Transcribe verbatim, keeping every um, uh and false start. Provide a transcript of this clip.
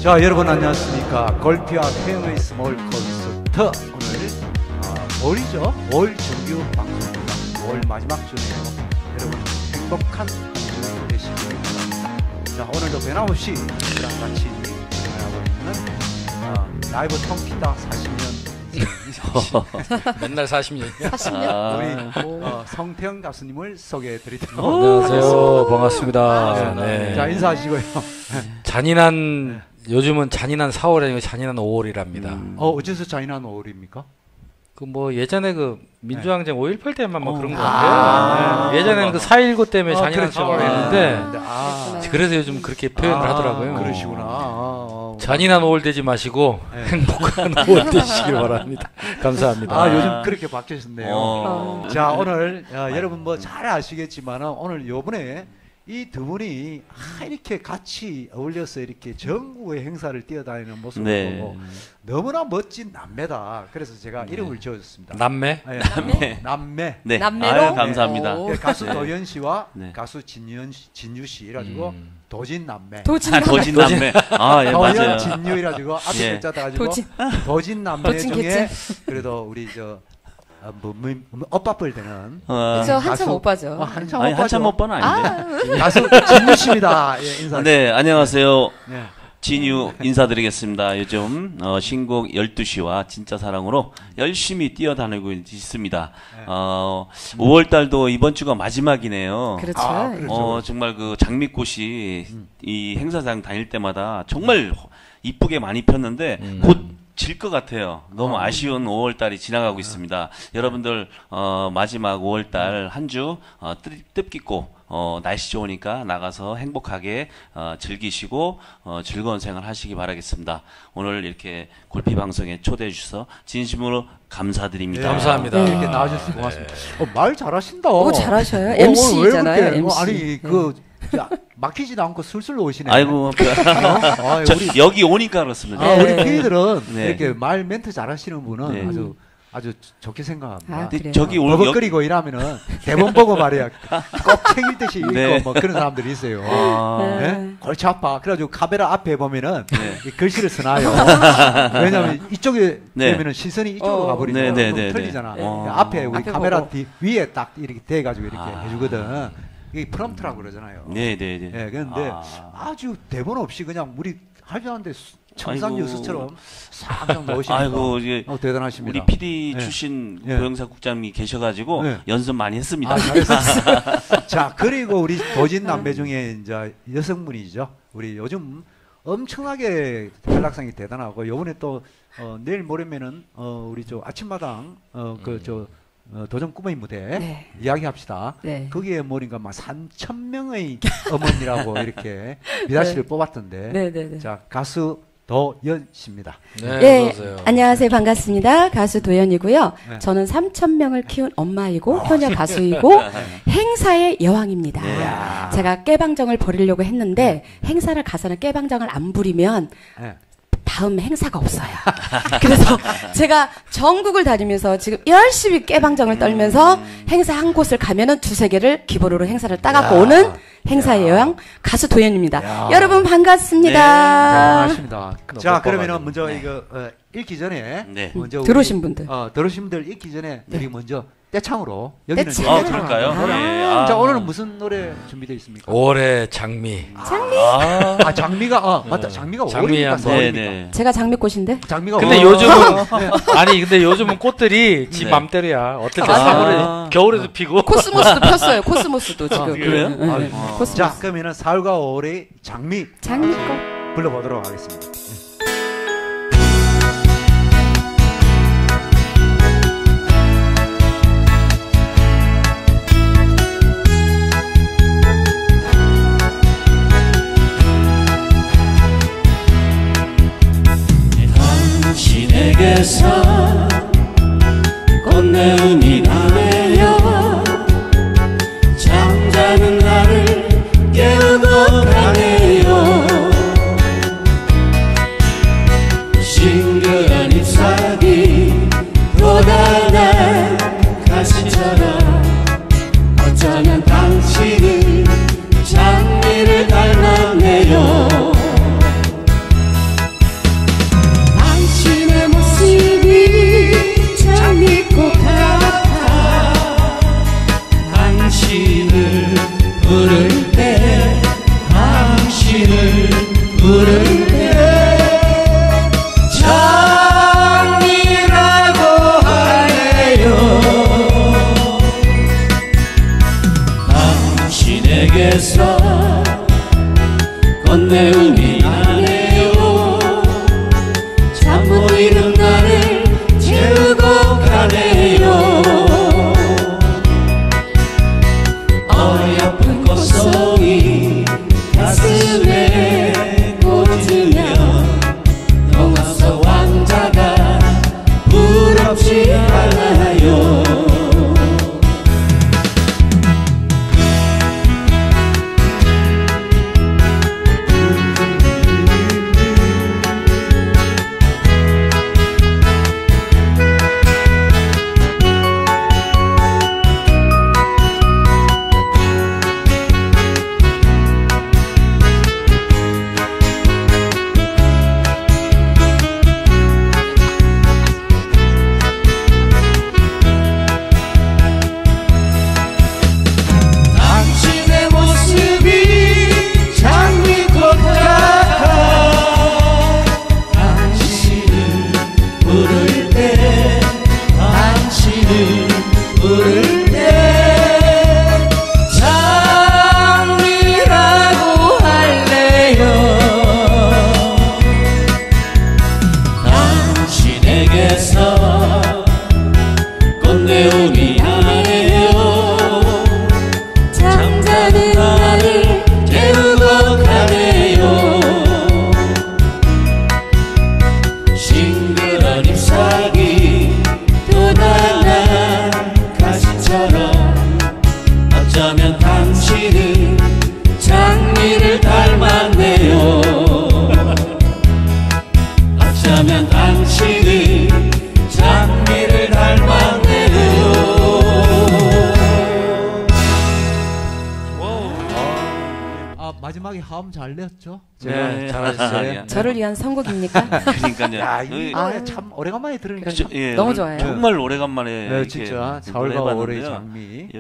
자, 여러분 안녕하십니까. 골피와 페어웨이 스몰 콘서트 오늘 어, 오월이죠. 오월 정규 방송입니다. 오월 마지막 주네요. 여러분 행복한 한 주 되시길 바랍니다. 자, 오늘도 변함없이 저랑 같이 진행하고 있는 어, 라이브 통키다 사십 년 맨날 사십 년이야. 사십 년? 아. 우리 어, 성태영 가수님을 소개해드리도록 안녕하세요. 반갑습니다. 아, 네. 자, 인사하시고요. 잔인한 요즘은 잔인한 사월이 아니고 잔인한 오월이랍니다. 음. 어, 어째서 잔인한 오월입니까? 그 뭐 예전에 그 민주항쟁 네. 오일팔 때만 뭐 어. 그런 거 아. 같아요. 네. 예전에는 그 사일구 때문에 어, 잔인한 그렇죠. 사월을 아. 했는데 아. 그래서 요즘 그렇게 표현을 아, 하더라고요. 그러시구나. 아, 잔인한 오월 되지 마시고 네. 행복한 오월 되시길 바랍니다. 감사합니다. 아, 요즘 그렇게 바뀌셨네요. 어. 자, 오늘 어, 여러분 뭐 잘 아시겠지만 오늘 요번에 이 두 분이 아, 이렇게 같이 어울려서 이렇게 전국의 행사를 뛰어다니는 모습을 네. 보고 너무나 멋진 남매다. 그래서 제가 네. 이름을 지어줬습니다. 남매? 네, 남매. 남매. 네. 남매로? 아유, 감사합니다. 오. 그 가수 네. 도현 씨와 네. 가수 진유, 진유 씨 이래가지고 음. 도진 남매. 도진 아, 도진 남매. 아, 예, 도현 맞아요. 진유 이래가지고 앞에 예. 글자 따가지고 도진. 도진 남매 도진 중에 개찐. 그래도 우리 저 어, 뭐, 뭐, 뭐 오빠뻘 되는 어, 저 한참 가수. 오빠죠. 어, 한참 아니, 오빠죠. 한참 오빠는 아닌데. 가수 진유 씨입니다. 예, 인사. 네, 안녕하세요. 네. 진유 인사드리겠습니다. 요즘 어, 신곡 열두 시와 진짜 사랑으로 열심히 뛰어다니고 있습니다. 네. 어, 오월 달도 이번 주가 마지막이네요. 그렇죠. 아, 그렇죠. 어, 정말 그 장미꽃이 음. 이 행사장 다닐 때마다 정말 이쁘게 많이 폈는데 음. 곧 질 것 같아요. 너무 아. 아쉬운 오월 달이 지나가고 있습니다. 여러분들 어, 마지막 오월 달 한 주 어, 뜻- 뜻깊고 어, 날씨 좋으니까 나가서 행복하게 어, 즐기시고 어, 즐거운 생활 하시기 바라겠습니다. 오늘 이렇게 골피 방송에 초대해 주셔서 진심으로 감사드립니다. 네. 감사합니다. 네. 이렇게 나와주셔서 고맙습니다. 어, 말 잘하신다. 오, 잘하셔요. 어, 엠씨잖아요, 왜 그렇게, 엠씨. 어, 아니 그 자, 막히지도 않고 술술 오시네. 아이고, 어? 아, 저, 우리 여기 오니까 그렇습니다. 아, 우리 네. 피디들은 네. 이렇게 말 멘트 잘하시는 분은 네. 아주 아주 좋게 생각합니다. 아, 근데 그래요? 저기 올 여, 버벅거리고 이러면은 대본 보고 말이야 꼭 챙길 듯이 읽고 네. 뭐 그런 사람들이 있어요. 아, 네. 네? 골치 아파. 그래가지고 카메라 앞에 보면은 네. 이 글씨를 쓰나요. 왜냐하면 이쪽에 네. 되면은 시선이 이쪽으로 어. 가버리죠. 네, 네, 그럼 네, 틀리잖아. 네. 어. 앞에 우리 앞에 카메라 보고. 뒤, 위에 딱 이렇게 돼가지고 이렇게 아. 해주거든. 이게 프롬프트라고 그러잖아요. 네, 네, 네. 예, 그런데 아. 아주 대본 없이 그냥 우리 하자는데 청산 아이고. 뉴스처럼 싹싹 넣으시니까 아이고, 이게 어, 대단하십니다. 우리 피디 네. 출신 네. 고영사국장님이 계셔가지고 네. 연습 많이 했습니다. 아, 잘했었어요. 자, 그리고 우리 도진 남매 중에 이제 여성분이죠. 우리 요즘 엄청나게 활약상이 대단하고 요번에 또 어, 내일 모레면은 어, 우리 저 아침마당 어, 그저 어, 도전 꿈의 무대 네. 이야기합시다. 네. 거기에 뭐니까 막 삼천 명의 어머니라고 이렇게 미라씨를 네. 뽑았던데. 네, 네, 네. 자, 가수 도연 씨입니다. 네, 예, 어서오세요. 안녕하세요. 반갑습니다. 가수 도연이고요. 네. 저는 삼천 명을 키운 엄마이고 효녀 가수이고 행사의 여왕입니다. 이야. 제가 깨방정을 벌이려고 했는데 행사를 가서는 깨방정을 안 부리면 네. 다음 행사가 없어요. 그래서 제가 전국을 다니면서 지금 열심히 깨방정을 떨면서 행사 한 곳을 가면은 두세 개를 기본으로 행사를 따갖고 야. 오는 행사의 여왕 가수 도연입니다. 야. 여러분 반갑습니다. 대단하십니다. 자, 못 그러면은 봐가지고. 먼저 네. 이거 어, 읽기 전에 네. 먼저 우리, 들어오신 분들. 어, 들어오신 분들 읽기 전에 우리 먼저 떼창으로 여기는 떼창. 이제 아, 떼창을 그럴까요? 하는 거라. 예, 아. 자, 오늘은 무슨 노래 준비되어 있습니까? 오월의 장미. 아, 아, 장미가 어, 맞다. 장미가 장미 오월입니까? 한번. 네, 서울입니까? 네. 제가 장미꽃인데. 장미가 근데 오월. 요즘은 네. 아니 근데 요즘은 꽃들이 지 네. 맘대로야. 어떻게 아. 삼월에 겨울에도 피고. 코스모스도 폈어요. 코스모스도 지금. 아, 그래요? 응, 응, 응. 아. 코스모스. 자, 그러면은 사월과 오월의 장미 장미꽃. 불러보도록 하겠습니다. 당신에게서 꽃내음이 나네요. 잠자는 나를 깨우고 가네요. 싱그런 잎사귀 고단한 가시처럼 어쩌면 당신은 장미를 닮았네요. 부를 때 장미라고 하네요. 당신에게서 건네움이 나네요. 잠 못 이룬 나를 재우고 가네요. 어여쁜 꽃송이 가슴에 꽂으면 동화 속 왕자가 부럽지 않아요. 당신의 모습이 장미꽃 같아. 당신을 부를 때 당신을 부를 때 장미라고 할래요. 당신에게서 꽃내음이 나네요. 잠자는 나를 깨우고 가네요. 싱그런 잎사귀 돋아난 가시처럼 어쩌면 당신은 장미를 닮았네요. 어쩌면 당신은 장미를 닮았네요. 아, 마지막에 화음 잘 냈죠? 네, 잘하셨어요. 예. 저를 위한 선곡입니까? 그러니까요. 야, 이 아, 노래 참 오래간만에 들으니까 그렇죠. 참 예, 너무 좋아요. 정말 오래간만에 네, 이렇게 진짜 노래해 사월과 월의 봤는데요. 장미.